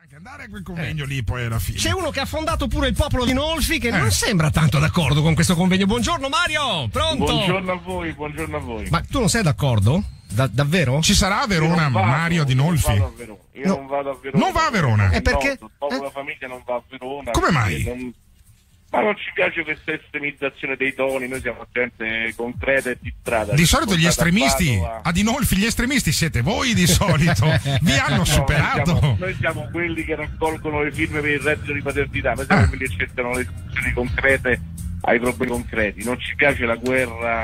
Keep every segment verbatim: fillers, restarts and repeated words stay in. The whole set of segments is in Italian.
Anche andare a quel convegno eh. lì poi alla fine. C'è uno che ha fondato pure il popolo di Nolfi che eh. non sembra tanto d'accordo con questo convegno. Buongiorno Mario, pronto? Buongiorno a voi, buongiorno a voi. Ma tu non sei d'accordo? Da, davvero? Ci sarà a Verona vado, Mario di Nolfi? Io non vado a Verona. Io no. non vado a Verona. Non va a Verona? E perché? No, il popolo della famiglia non va a Verona. Come mai? Non... Ma non ci piace questa estremizzazione dei toni, noi siamo gente concreta e di strada. Di solito gli estremisti, a, a... a Dinolfi gli estremisti siete voi di solito, vi hanno no, superato. Noi siamo, noi siamo quelli che raccolgono le firme per il reddito di paternità, noi siamo ah. quelli che cercano le soluzioni concrete ai problemi concreti. Non ci piace la guerra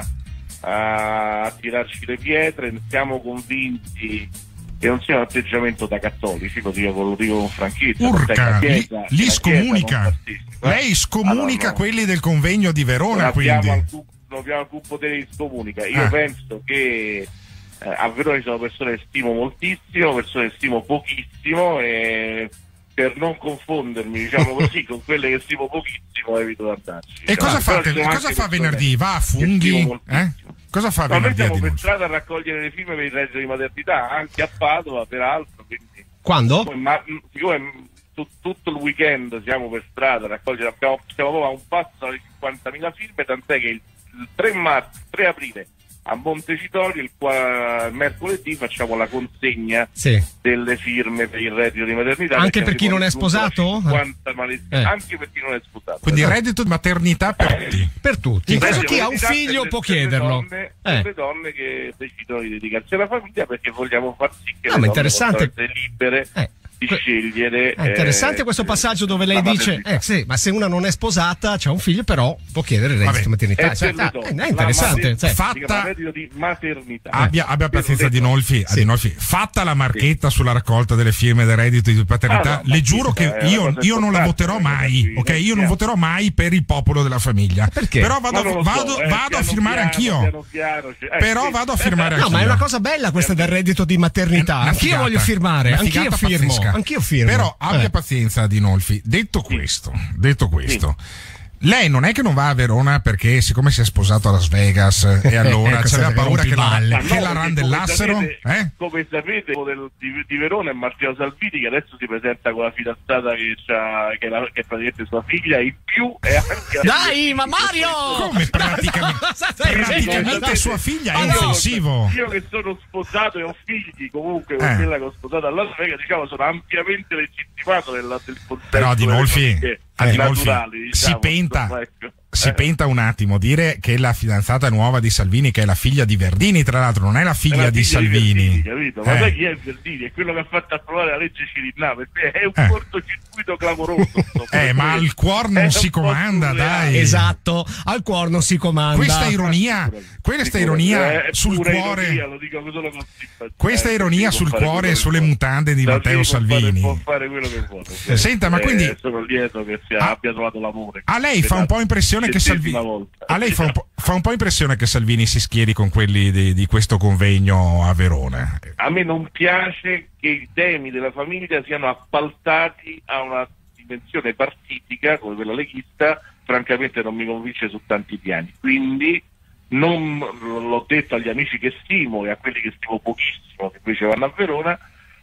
a, a tirarci le pietre, siamo convinti che non sia un atteggiamento da cattolici, lo dico, lo dico con franchezza. Urca, chiesa, li, li scomunica. Eh? Lei scomunica allora, no. quelli del convegno di Verona, non quindi. Abbiamo alcun, non abbiamo alcun potere di scomunica. Io ah. penso che eh, a Verona ci sono persone che stimo moltissimo, persone che stimo pochissimo e per non confondermi, diciamo così, con quelle che stimo pochissimo evito di andarci. E cosa, fate, cosa fa venerdì? Va a funghi? Eh? Cosa fa no, venerdì? Noi siamo per strada a raccogliere le firme per il reddito di maternità, anche a Padova, peraltro. Quindi, quando? Ma siccome tu, tutto il weekend siamo per strada a raccogliere, abbiamo, siamo proprio a un passo dalle cinquantamila firme, tant'è che il, il tre marzo, tre aprile a Montecitorio, il, qua, il mercoledì facciamo la consegna sì. delle firme per il reddito di maternità. Anche per chi non è sposato? Eh. Anche per chi non è sposato. Quindi il reddito di maternità per tutti. Per tutti. In caso chi ha un figlio può chiederlo. Per eh. le donne che decidono di dedicarsi alla famiglia, perché vogliamo far sì che ah, le ma donne possano essere libere eh. di scegliere. È interessante eh, questo passaggio dove lei dice eh, sì, ma se una non è sposata c'ha un figlio, però può chiedere il reddito di maternità. Cioè, ah, è interessante. Mater- cioè. Fatta reddito di maternità. Abbia, abbia pazienza di Nolfi, sì. di Nolfi. Fatta la marchetta sì. sulla raccolta delle firme del reddito di paternità, ah, no, le giuro che io, io non la voterò mai, ok? Io non voterò mai per il popolo della famiglia. Perché? Però vado, so, vado, eh, vado a firmare piano, anch'io. Piano, piano, cioè, però eh, vado a firmare no, anch'io. Ma è una cosa bella questa del reddito di maternità. Anch'io voglio firmare, anch'io firmo. Anch'io firmo. Però abbia eh. pazienza di Nolfi. Detto questo, detto questo, sì. lei non è che non va a Verona perché siccome si è sposato a Las Vegas e allora ecco, c'aveva paura che la, no, che la randellassero? Come sapete, eh? come sapete del, di, di Verona è Matteo Salvini, che adesso si presenta con la fidanzata che, c'ha, che, la, che è praticamente sua figlia, in più è anche dai ma Mario come praticamente, praticamente sua figlia è offensivo. Io che sono sposato e ho figli comunque con eh. quella che ho sposato a Las Vegas, diciamo sono ampiamente legittimato nel, nel contesto. Però di Nolfi eh, naturali, diciamo, si penta insomma, ecco. si eh. penta un attimo dire che la fidanzata nuova di Salvini, che è la figlia di Verdini, tra l'altro non è la figlia, è la figlia di Salvini, di Verdini, capito? Ma eh. sai chi è Verdini? È quello che ha fatto approvare la legge Cirinna, perché è un eh. cortocircuito clamoroso. eh ma al cuore non si comanda, dai. Esatto, al cuore non si comanda. Questa ironia, questa ironia eh, sul cuore ironia, lo dico solo con questa eh, ironia sul cuore e sulle mutande di Matteo Salvini. Può fare quello che vuole. Senta, ma quindi sono lieto che sia, abbia trovato l'amore. A lei fa un po' impressione che Salvini a lei fa un, po', fa un po' impressione che Salvini si schieri con quelli di, di questo convegno a Verona. A me non piace che i temi della famiglia siano appaltati a una dimensione partitica come quella leghista, francamente non mi convince su tanti piani. Quindi non l'ho detto agli amici che stimo e a quelli che stimo pochissimo che invece vanno a Verona,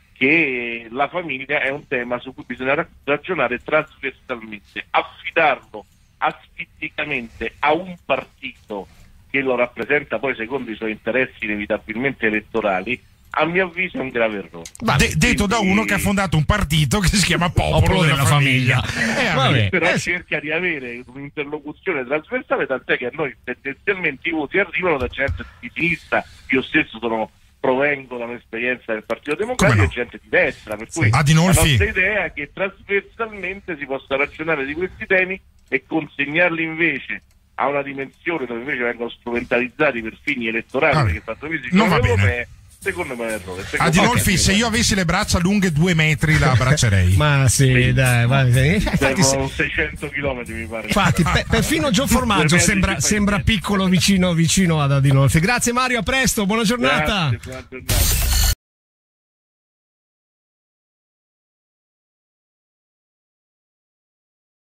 che la famiglia è un tema su cui bisogna ragionare trasversalmente, affidarlo asfitticamente a un partito che lo rappresenta poi secondo i suoi interessi inevitabilmente elettorali, a mio avviso è un grave errore. Ma de- detto da uno che ha fondato un partito che si chiama Popolo, Popolo della, della Famiglia, famiglia. Eh, vabbè, però eh, cerca di avere un'interlocuzione trasversale, tant'è che a noi tendenzialmente i voti arrivano da gente di sinistra. Io stesso sono provengo da un'esperienza del Partito Democratico no? e gente di destra, per cui sì. ah, di la nostra idea è che trasversalmente si possa ragionare di questi temi e consegnarli invece a una dimensione dove invece vengono strumentalizzati per fini elettorali, ah, perché tanto non va bene. Secondo me è errore. A Dinolfi, se io avessi le braccia lunghe due metri la abbraccerei. Ma sì, sì. dai, va bene. Infatti, se... seicento chilometri mi pare. Infatti, pe- perfino Gio Formaggio sembra, sembra piccolo vicino vicino ad Dinolfi. Grazie Mario, a presto, buona giornata. Grazie, buona giornata.